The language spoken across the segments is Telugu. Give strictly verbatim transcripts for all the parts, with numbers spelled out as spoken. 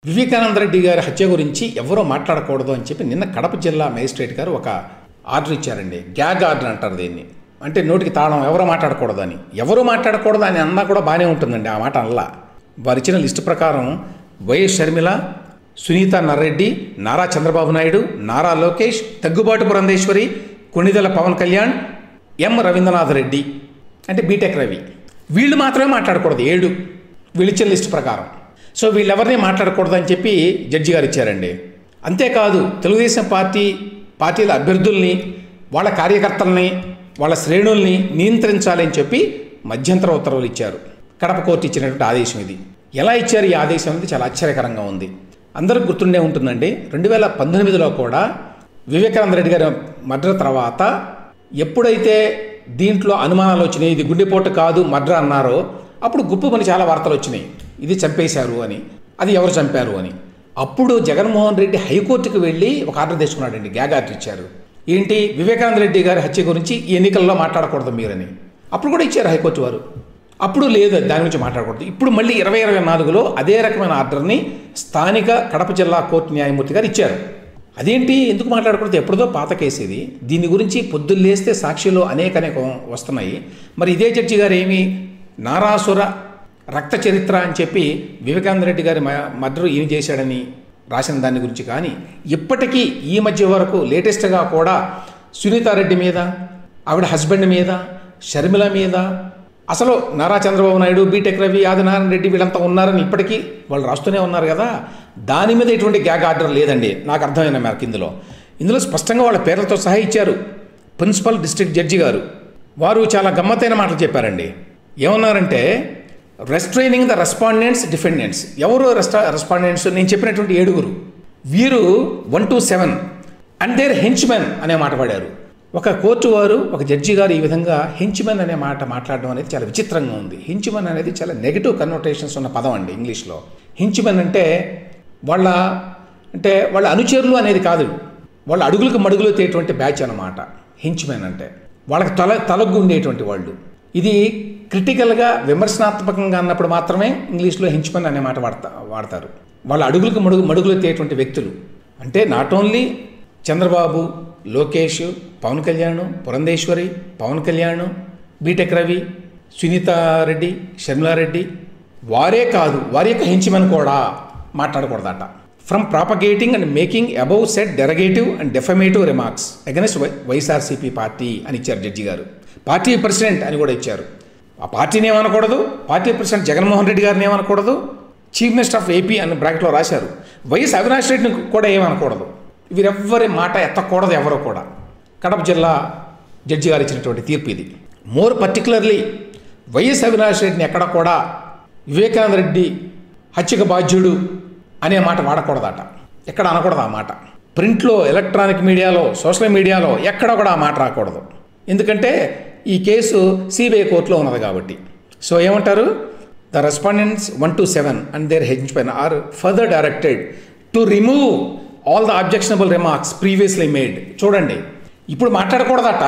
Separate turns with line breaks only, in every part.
వివేకానంద రెడ్డి గారి హత్య గురించి ఎవరో మాట్లాడకూడదు అని చెప్పి నిన్న కడప జిల్లా మేజిస్ట్రేట్ గారు ఒక ఆర్డర్ ఇచ్చారండి. గ్యాగ్ ఆర్డర్ అంటారు దీన్ని. అంటే నోటికి తాళం, ఎవరో మాట్లాడకూడదు అని. ఎవరో మాట్లాడకూడదు అని అన్నా కూడా బాగానే ఉంటుందండి. ఆ మాట అనలా. వారు ఇచ్చిన లిస్టు ప్రకారం వైఎస్ షర్మిల, సునీత నర్రెడ్డి, నారా చంద్రబాబు నాయుడు, నారా లోకేష్, దగ్గుబాటు పురంధేశ్వరి, కొణిదెల పవన్ కళ్యాణ్, ఎం రవీంద్రనాథ్ రెడ్డి అంటే బీటెక్ రవి, వీళ్ళు మాత్రమే మాట్లాడకూడదు. ఏడు వీళ్ళు ఇచ్చిన లిస్టు ప్రకారం. సో వీళ్ళెవరిని మాట్లాడకూడదు అని చెప్పి జడ్జి గారు ఇచ్చారండి. అంతేకాదు తెలుగుదేశం పార్టీ పార్టీల అభ్యర్థుల్ని, వాళ్ళ కార్యకర్తల్ని, వాళ్ళ శ్రేణుల్ని నియంత్రించాలని చెప్పి మధ్యంతర ఉత్తర్వులు ఇచ్చారు. కడప కోర్టు ఇచ్చినటువంటి ఆదేశం ఇది. ఎలా ఇచ్చారు ఈ ఆదేశం అనేది చాలా ఆశ్చర్యకరంగా ఉంది. అందరికి గుర్తుండే ఉంటుందండి, రెండు వేల పంతొమ్మిదిలో కూడా వివేకానంద రెడ్డి గారి మర్డర్ తర్వాత ఎప్పుడైతే దీంట్లో అనుమానాలు వచ్చినాయి, ఇది గుండెపోటు కాదు మర్డర్ అన్నారో, అప్పుడు గుప్పుమని చాలా వార్తలు వచ్చినాయి, ఇది చంపేశారు అని, అది ఎవరు చంపారు అని. అప్పుడు జగన్మోహన్ రెడ్డి హైకోర్టుకు వెళ్ళి ఒక ఆర్డర్ తెచ్చుకున్నాడండి. గ్యాగ్ ఆర్డర్ ఇచ్చారు. ఏంటి, వివేకానంద రెడ్డి గారి హత్య గురించి ఎన్నికల్లో మాట్లాడకూడదు మీరని. అప్పుడు కూడా ఇచ్చారు హైకోర్టు వారు. అప్పుడు లేదు, దాని గురించి మాట్లాడకూడదు. ఇప్పుడు మళ్ళీ ఇరవై ఇరవై నాలుగులో అదే రకమైన ఆర్డర్ని స్థానిక కడప జిల్లా కోర్టు న్యాయమూర్తి గారు ఇచ్చారు. అదేంటి, ఎందుకు మాట్లాడకూడదు, ఎప్పుడుదో పాత కేసు ఇది. దీని గురించి పొద్దున్న లేస్తే సాక్షిలో అనేక అనేక వస్తున్నాయి. మరి ఇదే జడ్జి గారు ఏమి నారాసుర రక్త చరిత్ర అని చెప్పి వివేకానంద రెడ్డి గారి మర్డర్ ఏం చేశాడని రాసిన దాని గురించి కానీ, ఇప్పటికీ ఈ మధ్య వరకు లేటెస్ట్గా కూడా సునీతారెడ్డి మీద, ఆవిడ హస్బెండ్ మీద, షర్మిల మీద, అసలు నారా చంద్రబాబు నాయుడు, బీటెక్ రవి, ఆదినారాయణ రెడ్డి వీళ్ళంతా ఉన్నారని ఇప్పటికీ వాళ్ళు రాస్తూనే ఉన్నారు కదా. దాని మీద ఎటువంటి గ్యాగ్ ఆర్డర్ లేదండి నాకు అర్థమైన మేరకు. ఇందులో ఇందులో స్పష్టంగా వాళ్ళ పేర్లతో సహా ఇచ్చారు. ప్రిన్సిపల్ డిస్ట్రిక్ట్ జడ్జి గారు వారు చాలా గమ్మత్తైన మాటలు చెప్పారండి. ఏమన్నారంటే, రెస్ట్రైనింగ్ ద రెస్పాండెంట్స్ డిఫెండెంట్స్. ఎవరు రెస్టా రెస్పాండెంట్స్ నేను చెప్పినటువంటి ఏడుగురు, వీరు one two seven and their henchmen అనే మాట పడారు. ఒక కోర్టు వారు, ఒక జడ్జి గారు ఈ విధంగా హెంచ్మెన్ అనే మాట మాట్లాడడం అనేది చాలా విచిత్రంగా ఉంది. హెంచ్మెన్ అనేది చాలా నెగిటివ్ కన్నోటేషన్స్ ఉన్న పదం అండి ఇంగ్లీష్లో. హెంచ్మెన్ అంటే వాళ్ళ అంటే వాళ్ళ అనుచరులు అనేది కాదు, వాళ్ళ అడుగులకు మడుగులు తేటువంటి బ్యాచ్ అన్నమాట హెంచ్మెన్ అంటే. వాళ్ళకి తల తలగ్గు ఉండేటువంటి వాళ్ళు. ఇది క్రిటికల్గా విమర్శనాత్మకంగా అన్నప్పుడు మాత్రమే ఇంగ్లీష్లో హెంచ్మెన్ అనే మాట వాడతా వాడతారు వాళ్ళ అడుగులకు మడుగు మడుగులు తేటువంటి వ్యక్తులు. అంటే not only Chandrababu, Lokesh, Pawan Kalyan, Purandeswari, Pawan Kalyan, BTech Ravi, Sunitha Reddy, Sharmila Reddy, వారే కాదు వారి యొక్క హెంచ్మెన్ కూడా మాట్లాడకూడదట. From propagating and making above set డెరగేటివ్ and డెఫమేటివ్ remarks against YSRCP party అని ఇచ్చారు జడ్జి గారు. పార్టీ ప్రెసిడెంట్ అని కూడా ఇచ్చారు. ఆ పార్టీని ఏమనకూడదు, పార్టీ ప్రెసిడెంట్ జగన్మోహన్ రెడ్డి గారిని ఏమనకూడదు, చీఫ్ మినిస్టర్ ఆఫ్ ఏపీ అని బ్రాకెట్లో రాశారు. వైఎస్ అవినాష్ రెడ్డిని కూడా ఏమనకూడదు. వీరెవ్వరి మాట ఎత్తకూడదు ఎవరో కూడా. కడప జిల్లా జడ్జి గారు ఇచ్చినటువంటి తీర్పు ఇది. మోర్ పర్టికులర్లీ వైఎస్ అవినాష్ రెడ్డిని ఎక్కడ కూడా వివేకానంద రెడ్డి హత్యకు బాధ్యుడు అనే మాట వాడకూడదట. ఎక్కడ అనకూడదు ఆ మాట. ప్రింట్లో, ఎలక్ట్రానిక్ మీడియాలో, సోషల్ మీడియాలో ఎక్కడ కూడా ఆ మాట రాకూడదు. ఎందుకంటే ఈ కేసు సిబిఐ కోర్టులో ఉన్నది కాబట్టి. సో ఏమంటారు, the respondents one two seven and their henchmen are further directed to remove all the objectionable remarks previously made. చూడండి, ఇప్పుడు మాట్లాడకూడదట.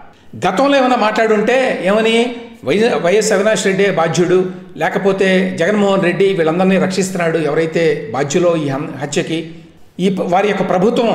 గతంలో ఏమైనా మాట్లాడుంటే ఏమని, వై వైఎస్ అవినాష్ రెడ్డి బాధ్యుడు, లేకపోతే జగన్మోహన్ రెడ్డి వీళ్ళందరినీ రక్షిస్తున్నాడు, ఎవరైతే బాధ్యులో ఈ హత్యకి, ఈ వారి యొక్క ప్రభుత్వం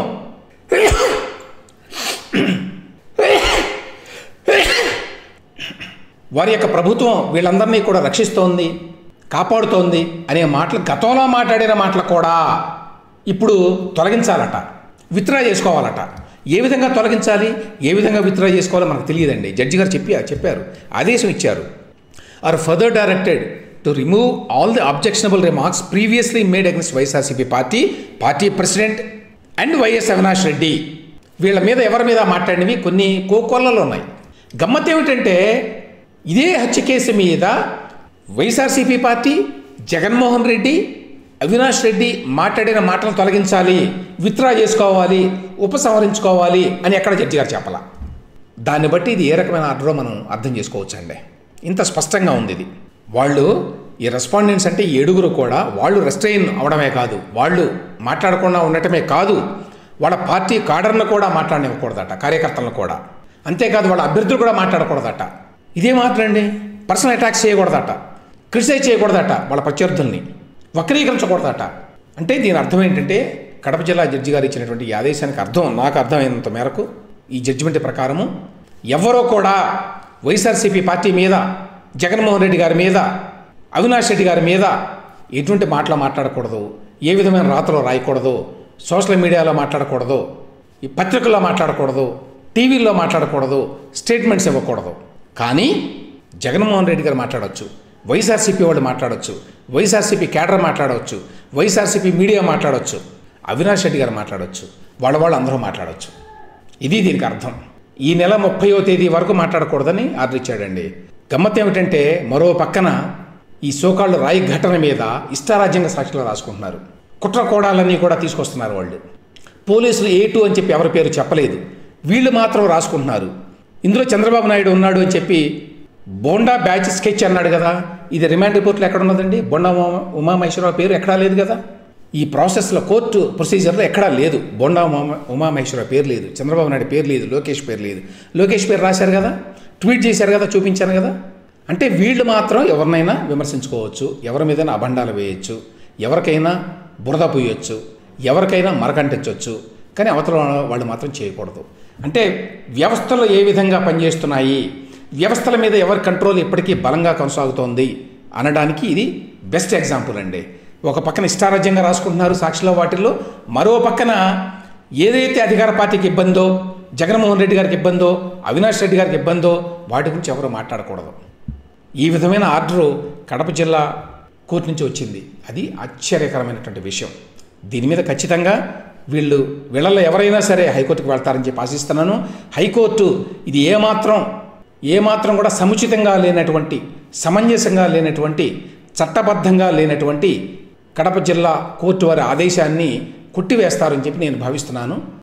వారి యొక్క ప్రభుత్వం వీళ్ళందరినీ కూడా రక్షిస్తోంది, కాపాడుతోంది అనే మాటలు, గతంలో మాట్లాడిన మాటలు కూడా ఇప్పుడు తొలగించాలట, విత్డ్రా చేసుకోవాలట. ఏ విధంగా తొలగించాలి, ఏ విధంగా విత్డ్రా చేసుకోవాలో మనకు తెలియదండి. జడ్జి గారు చెప్పి చెప్పారు, ఆదేశం ఇచ్చారు. Are further directed to remove all the objectionable remarks previously made against YSRCP party, party president and YS Avinash Reddy. వీళ్ళ మీద ఎవరి మీద మాట్లాడినవి కొన్ని కోకొల్లలు ఉన్నాయి. గమ్మత్ ఏమిటంటే, ఇదే హత్య కేసు మీద వైఎస్ఆర్సీపీ పార్టీ, జగన్మోహన్ రెడ్డి, అవినాష్ రెడ్డి మాట్లాడిన మాటలను తొలగించాలి, విత్డ్రా చేసుకోవాలి, ఉపసంహరించుకోవాలి అని ఎక్కడ జడ్జి గారు చెప్పాల. దాన్ని బట్టి ఇది ఏ రకమైన ఆర్డరో మనం అర్థం చేసుకోవచ్చు అండి. ఇంత స్పష్టంగా ఉంది ఇది. వాళ్ళు ఈ రెస్పాండెంట్స్ అంటే ఏడుగురు కూడా వాళ్ళు రెస్ట్రైన్ అవడమే కాదు, వాళ్ళు మాట్లాడకుండా ఉండటమే కాదు, వాళ్ళ పార్టీ కాడర్ను కూడా మాట్లాడనివ్వకూడదట, కార్యకర్తలను కూడా. అంతేకాదు వాళ్ళ అభ్యర్థులు కూడా మాట్లాడకూడదట. ఇదే మాట్లాడండి, పర్సనల్ అటాక్స్ చేయకూడదట, క్రిటిసైజ్ చేయకూడదట, వాళ్ళ ప్రత్యర్థుల్ని వక్రీకరించకూడదట. అంటే దీని అర్థం ఏంటంటే కడప జిల్లా జడ్జి గారు ఇచ్చినటువంటి ఈ ఆదేశానికి అర్థం నాకు అర్థమైనంత మేరకు ఈ జడ్జిమెంట్ ప్రకారము ఎవరో కూడా వైఎస్ఆర్సీపీ పార్టీ మీద, జగన్మోహన్ రెడ్డి గారి మీద, అవినాష్ రెడ్డి గారి మీద ఎటువంటి మాటలు మాట్లాడకూడదు, ఏ విధమైన రాతలు రాయకూడదు, సోషల్ మీడియాలో మాట్లాడకూడదు, ఈ పత్రికల్లో మాట్లాడకూడదు, టీవీల్లో మాట్లాడకూడదు, స్టేట్మెంట్స్ ఇవ్వకూడదు. కానీ జగన్మోహన్ రెడ్డి గారు మాట్లాడవచ్చు, వైఎస్ఆర్సీపీ వాళ్ళు మాట్లాడవచ్చు, వైఎస్ఆర్సీపీ క్యాడర్ మాట్లాడవచ్చు, వైఎస్ఆర్సీపీ మీడియా మాట్లాడవచ్చు, అవినాష్ రెడ్డి గారు మాట్లాడవచ్చు, వాళ్ళ వాళ్ళు అందరూ మాట్లాడవచ్చు. ఇది దీనికి అర్థం. ఈ నెల ముప్పైవ తేదీ వరకు మాట్లాడకూడదని ఆర్డర్ ఇచ్చాడండి. గమ్మత్ ఏమిటంటే మరో పక్కన ఈ సోకాళ్ళు రాయి ఘటన మీద ఇష్టారాజ్యంగా సాక్షులు రాసుకుంటున్నారు. కుట్ర కోణాలన్నీ కూడా తీసుకొస్తున్నారు వాళ్ళు. పోలీసులు ఏ టూ అని చెప్పి ఎవరి పేరు చెప్పలేదు, వీళ్ళు మాత్రం రాసుకుంటున్నారు. ఇందులో చంద్రబాబు నాయుడు ఉన్నాడు అని చెప్పి బోండా బ్యాచ్ స్కెచ్ అన్నాడు కదా, ఇది రిమాండ్ రిపోర్ట్లో ఎక్కడ ఉన్నదండి? బోండా ఉమా ఉమామహేశ్వరరావు పేరు ఎక్కడా లేదు కదా. ఈ ప్రాసెస్లో కోర్టు ప్రొసీజర్లో ఎక్కడా లేదు. బోండా ఉమా ఉమామహేశ్వరరావు పేరు లేదు, చంద్రబాబు నాయుడు పేరు లేదు, లోకేష్ పేరు లేదు. లోకేష్ పేరు రాశారు కదా, ట్వీట్ చేశారు కదా, చూపించాను కదా. అంటే వీళ్ళు మాత్రం ఎవరినైనా విమర్శించుకోవచ్చు, ఎవరి మీదైనా అభండాలు వేయచ్చు, ఎవరికైనా బురద పూయొచ్చు, ఎవరికైనా మరకంటించవచ్చు, కానీ అవతల వాళ్ళు మాత్రం చేయకూడదు. అంటే వ్యవస్థలు ఏ విధంగా పనిచేస్తున్నాయి, వ్యవస్థల మీద ఎవరి కంట్రోల్ ఇప్పటికీ బలంగా కొనసాగుతోంది అనడానికి ఇది బెస్ట్ ఎగ్జాంపుల్ అండి. ఒక పక్కన ఇష్టారాజ్యంగా రాసుకుంటున్నారు సాక్షిలో వాటిల్లో, మరో పక్కన ఏదైతే అధికార పార్టీకి ఇబ్బందో, జగన్మోహన్ రెడ్డి గారికి ఇబ్బందో, అవినాష్ రెడ్డి గారికి ఇబ్బందో వాటి గురించి ఎవరు మాట్లాడకూడదు. ఈ విధమైన ఆర్డరు కడప జిల్లా కోర్టు నుంచి వచ్చింది. అది ఆశ్చర్యకరమైనటువంటి విషయం. దీని మీద ఖచ్చితంగా వీళ్ళు వీళ్ళల్లో ఎవరైనా సరే హైకోర్టుకు వెళ్తారని చెప్పి ఆశిస్తున్నాను. హైకోర్టు ఇది ఏమాత్రం ఏమాత్రం కూడా సముచితంగా లేనటువంటి, సమంజసంగా లేనటువంటి, చట్టబద్ధంగా లేనటువంటి కడప జిల్లా కోర్టు వారి ఆదేశాన్ని కొట్టివేస్తారని చెప్పి నేను భావిస్తున్నాను.